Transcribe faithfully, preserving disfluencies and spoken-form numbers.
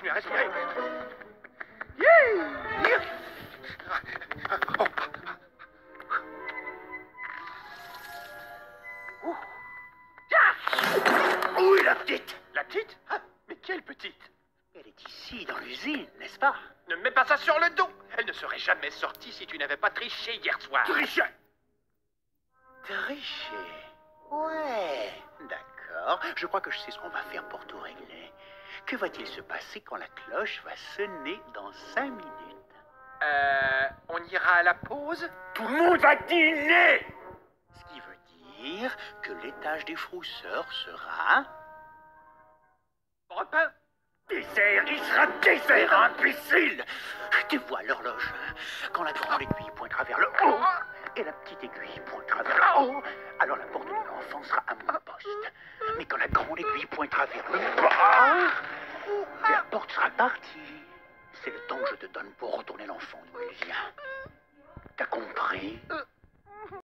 respire, respire. Yeah. Oh. Ah. Où est la petite? La petite? Ah, mais quelle petite? Elle est ici, dans l'usine, n'est-ce pas? Ne me mets pas ça sur le dos. Elle ne serait jamais sortie si tu n'avais pas triché hier soir. Triché? Triché? Ouais, d'accord. Je crois que je sais ce qu'on va faire pour tout régler. Que va-t-il se passer quand la cloche va sonner dans cinq minutes? Euh, on ira à la pause? Tout le monde va dîner! Ce qui veut dire que l'étage des frousseurs sera... repas? Dessert, il sera dessert, imbécile! Tu vois l'horloge. Quand la grande aiguille pointera vers le haut et la petite aiguille pointera vers le haut, alors la porte de l'enfant sera à mon poste. Mais quand la grande aiguille pointera vers le bas, la porte sera partie. C'est le temps que je te donne pour retourner l'enfant d'où il vient. T'as compris?